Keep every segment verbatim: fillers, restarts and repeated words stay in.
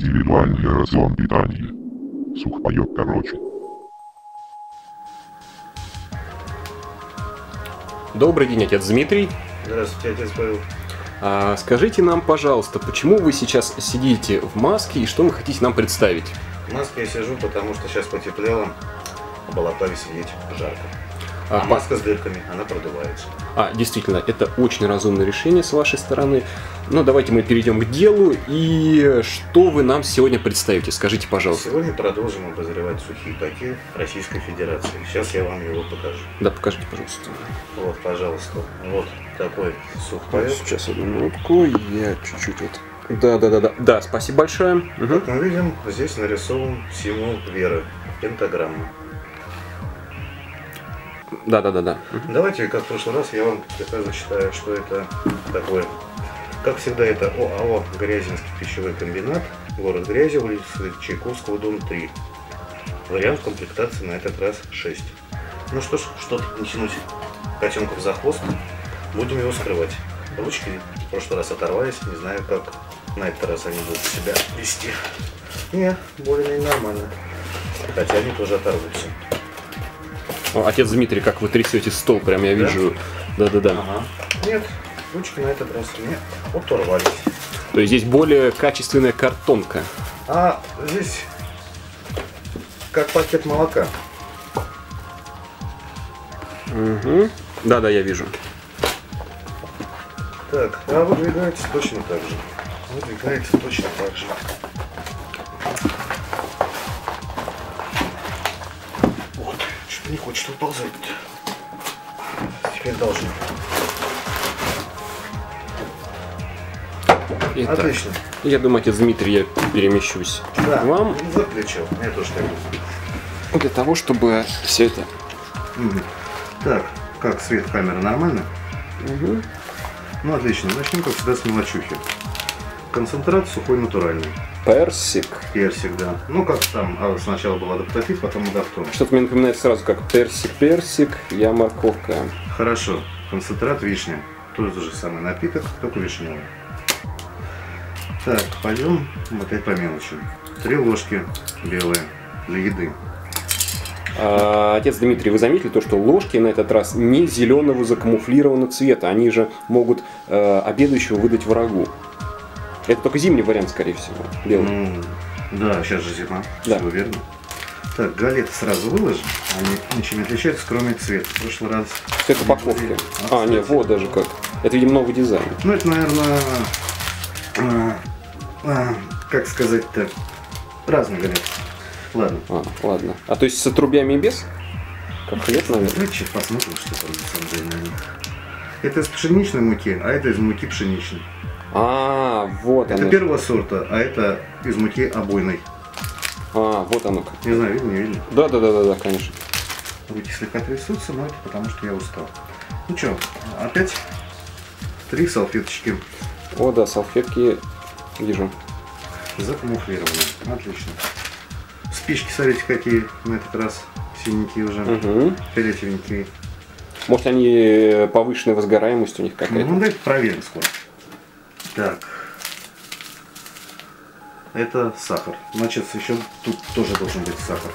индивидуальный рацион питания. Сухпайок короче. Добрый день, отец Дмитрий. Здравствуйте, отец Павел. А, скажите нам, пожалуйста, почему вы сейчас сидите в маске и что вы хотите нам представить? В маске я сижу, потому что сейчас потеплело, а в балаклаве сидеть жарко. А, а маска с дырками, она продувается. А, действительно, это очень разумное решение с вашей стороны. Но давайте мы перейдем к делу. И что вы нам сегодня представите? Скажите, пожалуйста. Сегодня продолжим обозревать сухие пайки Российской Федерации. Сейчас я вам его покажу. Да, покажите, пожалуйста. Вот, пожалуйста. Вот такой сухпайок. Сейчас, одну минутку. Я чуть-чуть вот... Да, да, да, да. Да, спасибо большое. Угу. Как мы видим, здесь нарисован символ веры. Пентаграмма. Да, да, да, да. Давайте, как в прошлый раз, я вам зачитаю, что это такое. Как всегда, это ОАО «Грязинский пищевой комбинат», город Грязев, улица Чайковского, дом три. Вариант комплектации на этот раз шесть. Ну что ж, что тут не тянуть котенков за хвост, будем его скрывать. Ручки в прошлый раз оторвались, не знаю, как на этот раз они будут себя вести. Не, более-менее нормально, хотя они тоже оторвутся. Отец Дмитрий, как вы трясете стол, прям я Да? вижу. Да-да-да. Ага. Нет, ручки на этот раз не оторвались. То есть здесь более качественная картонка. А здесь как пакет молока. Угу. Да-да, я вижу. Так, а выдвигается точно так же. Выдвигается точно так же. Вот, что-то не хочет выползать-то. Теперь должно. Итак, отлично. Я думаю, отец Дмитрий, я перемещусь Да, к вам. за плечо. Я тоже так думаю. Для того, чтобы все это... Угу. Так, как свет камеры нормально? Угу. Ну отлично. Начнем, как всегда, с мелочухи. Концентрат сухой натуральный. Персик. Персик, да. Ну как там, а сначала был адаптатив, потом адаптон. Что-то мне напоминает сразу, как персик-персик, я морковка. Хорошо. Концентрат вишня. Тот же самый напиток, только вишневый. Так, пойдем опять по мелочи. Три ложки белые для еды. А, отец Дмитрий, вы заметили то, что ложки на этот раз не зеленого закамуфлированного цвета. Они же могут э, обедающего выдать врагу. Это только зимний вариант, скорее всего. Белый. Ну, да, сейчас же зима. Да. Все верно. Так, галеты сразу выложим. Они ничем не отличаются, кроме цвета. В прошлый раз... Это упаковка. А, нет, вот даже как. Это, видимо, новый дизайн. Ну, это, наверное... А, а, как сказать-то? Разные галеты. Ладно. А, ладно. А то есть с отрубями и без? Как хлеб, наверное? Давайте сейчас посмотрим, что там на самом деле на них. Это из пшеничной муки, а это из муки пшеничной. А, вот Это оно. первого сорта, а это из муки обойной. А, вот оно как. Не знаю, видно, не видно. Да, да, да, да, да, конечно. Руки слегка трясутся, но это потому, что я устал. Ну что, опять три салфеточки О, да, салфетки вижу. закамуфлированные. Отлично. Спички, смотрите, какие на этот раз синенькие уже, Угу. фиолетовенькие. Может, они повышенная возгораемость у них какая-то? Ну, давайте проверим скоро. Так. Это сахар. Значит, еще тут тоже должен быть сахар.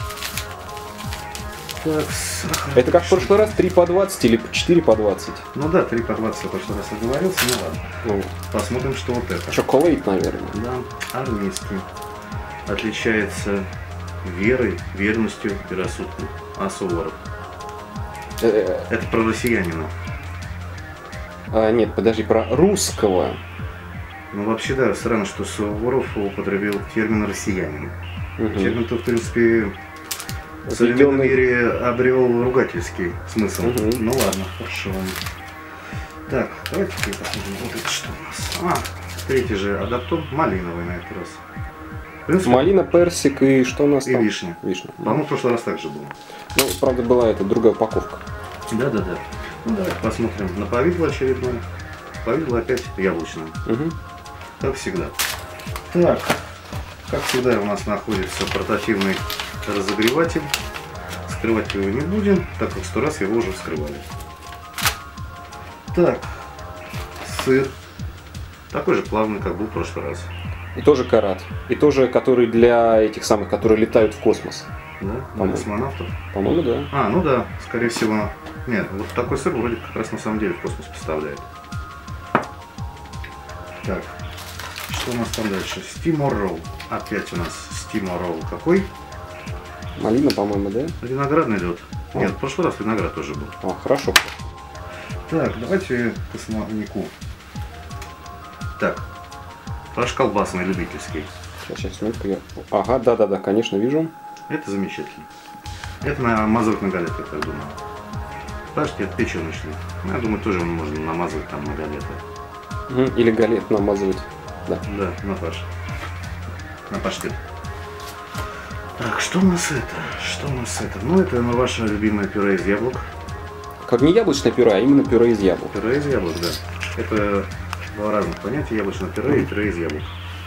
Так, сахар. Это как в прошлый раз три по двадцать или четыре по двадцать? Ну да, три по двадцать я в прошлый раз оговорился, ну ладно. Ну, Посмотрим, что вот это. чоколейт, наверное. Да, армейский. Отличается верой, верностью и рассудком. А Суворов. Э, Это про россиянина. а, нет, подожди, про русского. Ну вообще да, странно, что Суворов употребил термин «россиянин». Мгм. Термин-то, в принципе, в современном Введенный- мире обрел ругательский смысл. Мгм. Ну ладно, хорошо. Так, давайте теперь посмотрим, вот это что у нас. А, третий же адаптон, малиновый на этот раз. В принципе, Малина, персик и что у нас и там? вишня. Вишня. По-моему, в прошлый раз также было. Ну, правда, была это другая упаковка. Да-да-да. Ну давайте посмотрим на повидло очередное. Повидло опять яблочное. Угу. Как всегда. Так, как всегда у нас находится портативный разогреватель. Скрывать его не будем, так как сто раз его уже вскрывали. Так, сыр. Такой же плавный, как был в прошлый раз. И тоже карат. И тоже, который для этих самых, которые летают в космос. Да? Для По-моему. космонавтов? По-моему, да. А, ну да, скорее всего. Нет, вот такой сыр вроде как раз на самом деле в космос поставляет. Так, что у нас там дальше? Steamer Roll. Опять у нас Steamer Roll какой? Малина, по-моему, да? Виноградный лед. О. Нет, в прошлый раз виноград тоже был. А, хорошо. Так, давайте космонику. Так, ваш колбасный любительский. Сейчас, сейчас, минутку. Я... Ага, да-да-да, конечно, вижу. Это замечательно. Это намазывать на галеты, я так думаю. Подожди, это печеночный. Я думаю, тоже можно намазывать там на галеты. Мгм, или галет намазывать. Да. Да, на фарш. На паштет. Так, что у нас это? Что у нас это? Ну, это ну, ваше любимое пюре из яблок. Как не яблочное пюре, а именно пюре из яблок. Пюре из яблок, да. Это два разных понятия. Яблочное пюре и пюре из яблок.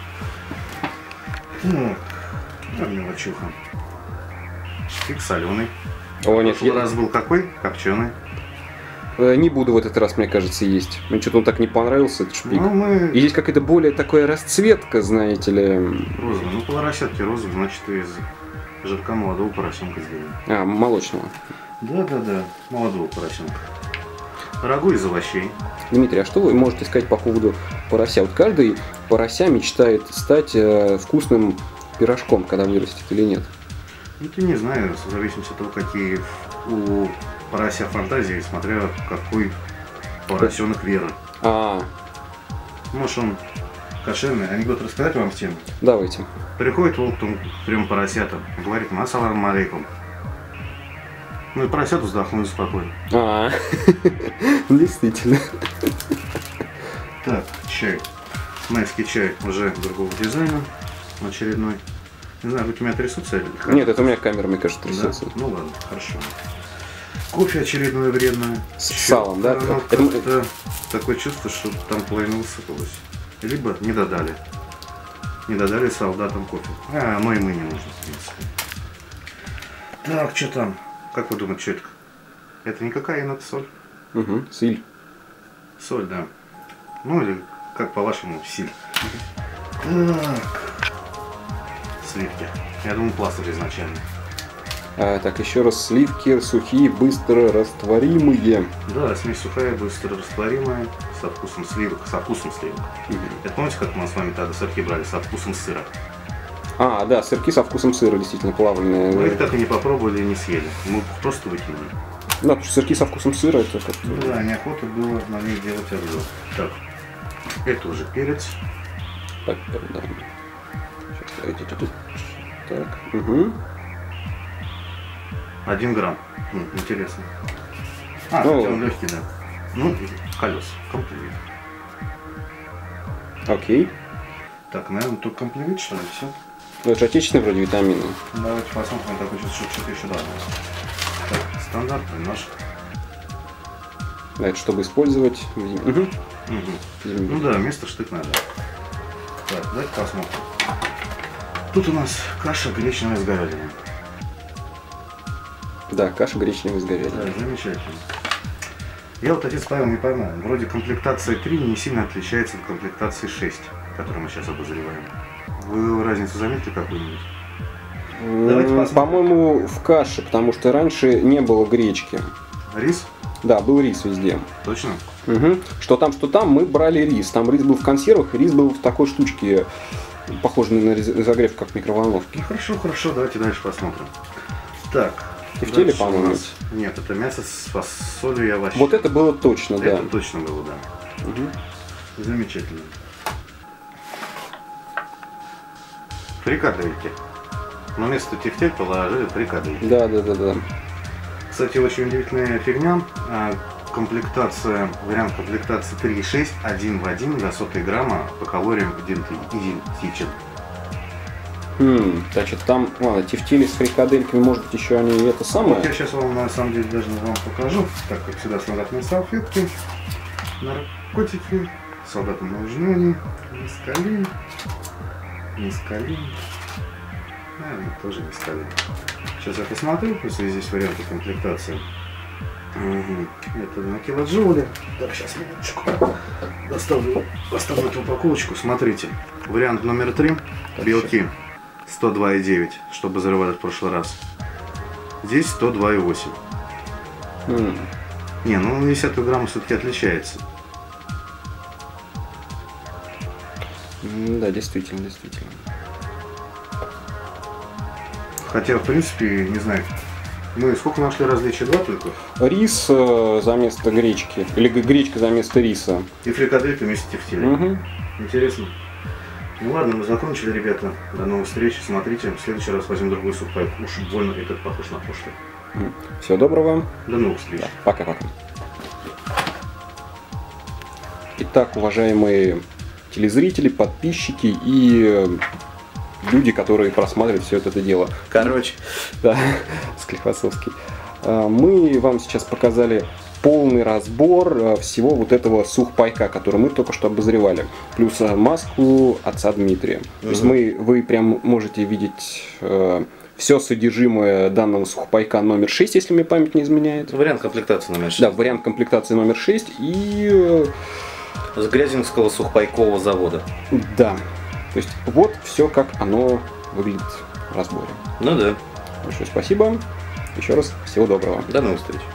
Так, ну, мелочуха. Шпик соленый. О, В нет, прошлый я... раз был какой? Копченый. э, не буду в этот раз, мне кажется, есть. Мне что-то он так не понравился, этот шпик. Ну, мы... И здесь какая-то более такая расцветка, знаете ли. Розовый. Ну, полоросятки розовый, значит, из жирка молодого поросенка сделали. А, молочного. Да-да-да, молодого поросенка. Рагу из овощей. Дмитрий, а что вы можете сказать по поводу порося? Вот каждый порося мечтает стать э, вкусным пирожком, когда вырастет, или нет? Ну, ты не знаю, в зависимости от того, какие у порося фантазии, смотря какой поросенок вера. А, Может, он кошерный. Анекдот рассказать вам всем? давайте. Приходит волк к трем поросятам и говорит: ассаламу алейкум. Ну и поросята вздохнули спокойно. А, действительно. Так, чай. Майский чай уже другого дизайна. Очередной. Не знаю, руки у меня трясутся или как? Нет, это у меня камера, мне кажется, Да? трясется. Ну ладно, хорошо. Кофе очередное вредное. С салом, да? Чё-то, Это мы- как-то такое чувство, что там половина высыпалась. Либо не додали. Не додали солдатам кофе. А, оно и мы не нужно, в принципе. Так, что там? Как вы думаете, что это? Это не кокаин, это соль. Угу, силь. Соль, да. Ну или, как по-вашему, силь. Так. Сливки. Я думаю, пластырь изначально. А, так, еще раз, сливки сухие, быстро растворимые. Да, смесь сухая, быстро растворимая, со вкусом сливок, со вкусом сливок. Мгм. Это помните, как мы с вами тогда сырки брали, со вкусом сыра? А, да, сырки со вкусом сыра, действительно, плавленые. Мы их так и не попробовали и не съели. Мы просто выкинули. Да, потому что сырки со вкусом сыра, это как-то... Ну да, неохота было на них делать обзор. Так, это уже перец. Так, да. Сейчас, давайте тут. Так, угу. Один грамм. М, интересно. А, Ну, хотя он легкий, да. Ну, и колес. Комплимент. Окей. Так, наверное, тут комплимент, что ли, все? Ну, это же отечественные вроде витамины. Давайте посмотрим, такой что что-то еще должно быть. Так, стандартный нож. Да, это чтобы использовать. Угу. Угу. Ну да, место штык надо. Так, давайте посмотрим. Тут у нас каша гречневая с говядиной. Да, каша гречневая с говядиной. Да, замечательно. Я вот, отец Павел, не пойму. Вроде комплектация три не сильно отличается от комплектации шесть, которую мы сейчас обозреваем. Вы разницу заметили какую-нибудь? Давайте М, посмотрим. По-моему, в каше, потому что раньше не было гречки. Рис? Да, был рис везде. Точно? Угу. Что там, что там, мы брали рис. Там рис был в консервах, и рис был в такой штучке, похожей на рез- разогрев, как в микроволновке. Ну хорошо, хорошо, давайте дальше посмотрим. Так. Тефтели, дальше у по-моему. нас- Нет, это мясо с фасолью и овощами. Вот это было точно, да. Это точно было, да. Мгм. Замечательно. Фрикадельки. Но вместо тефтель положили фрикадельки. Да, да, да, да. Кстати, очень удивительная фигня. А, Комплектация, вариант комплектации три и шесть, один в один до сотой грамма по калориям иденти- идентичен. Хм, значит, там, ладно, тефтели с фрикадельками, может быть, еще они и это самое. Вот я сейчас вам на самом деле даже вам покажу. Так, как всегда, стандартные салфетки, наркотики, солдатам нужны они, мискалин, мискалин, наверное, тоже мискалин. Сейчас я посмотрю, если здесь варианты комплектации. Угу. Это на килоджоуле. Так, сейчас минуточку. Доставлю, доставлю эту упаковочку. Смотрите. Вариант номер три. Белки сто два и девять, чтобы взрывали в прошлый раз. Здесь сто два и восемь. М. Не, ну на десятую грамма все-таки отличается. М, Да, действительно, действительно. Хотя, в принципе, не знаю. Мы сколько нашли различий? Два только? Рис э, за место гречки. Или г- гречка за место риса. И фрикаделька вместе тефтели. Мгм. Интересно. Ну ладно, мы закончили, ребята. До новых встреч. Смотрите, в следующий раз возьмем другой сухпайк. Уж больно этот похож на прошлый. Всего доброго. До новых встреч. Да, пока-пока. Итак, уважаемые телезрители, подписчики и э, люди, которые просматривают все это дело. Короче. Да, Склифосовский. А, Мы вам сейчас показали полный разбор э, всего вот этого сухпайка, который мы только что обозревали. Плюс э, маску отца Дмитрия. То есть Мгм. мы, вы прям можете видеть э, все содержимое данного сухпайка номер шесть, если мне память не изменяет. Вариант комплектации номер шесть. Да, вариант комплектации номер шесть. И э, С Грязинского сухпайкового завода. да, то есть вот все, как оно выглядит в разборе. Ну да. Большое спасибо. Еще раз всего доброго. До новых встреч.